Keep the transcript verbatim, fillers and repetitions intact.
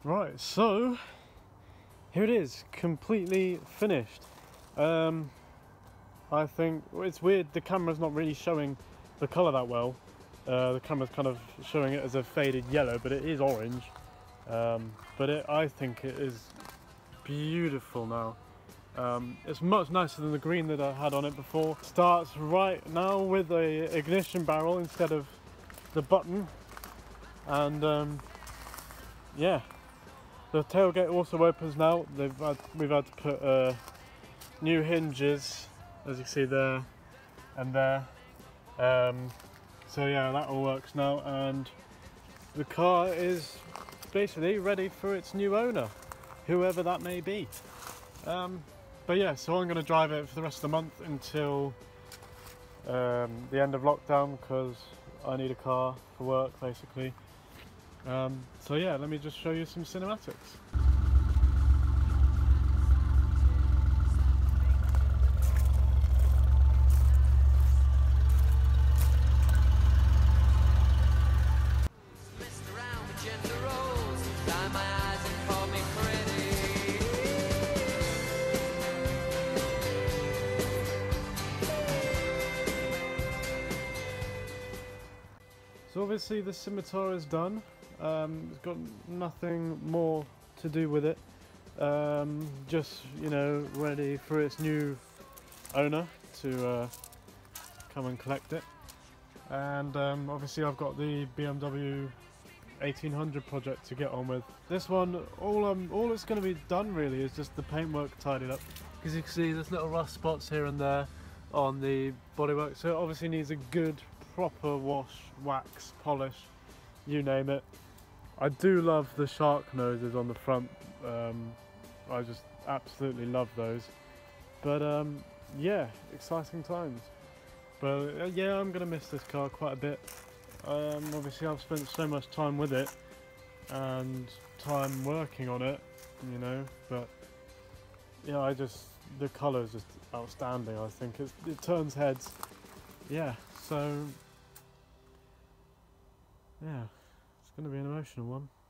Right, so here it is, completely finished. Um, I think well, it's weird, the camera's not really showing the colour that well. Uh, the camera's kind of showing it as a faded yellow, but it is orange. Um, but it, I think it is beautiful now. Um, it's much nicer than the green that I had on it before. Starts right now with a ignition barrel instead of the button, and um, yeah. The tailgate also opens now. They've had, we've had to put uh, new hinges, as you can see there and there. Um, so yeah, that all works now, and the car is basically ready for its new owner, whoever that may be. Um, but yeah, so I'm going to drive it for the rest of the month until um, the end of lockdown, because I need a car for work basically. Um, so yeah, let me just show you some cinematics. So obviously the Scimitar is done. Um, it's got nothing more to do with it. Um, just, you know, ready for its new owner to uh, come and collect it. And um, obviously I've got the B M W eighteen hundred project to get on with. This one, all um, all that's going to be done really is just the paintwork tidied up. As you can see, there's little rust spots here and there on the bodywork, so it obviously needs a good proper wash, wax, polish, you name it. I do love the shark noses on the front. um, I just absolutely love those. But um, yeah, exciting times. But uh, yeah, I'm gonna miss this car quite a bit. Um, obviously I've spent so much time with it and time working on it, you know, but yeah, I just, the colour is just outstanding. I think it's, it turns heads. Yeah, so yeah, it's going to be an emotional one.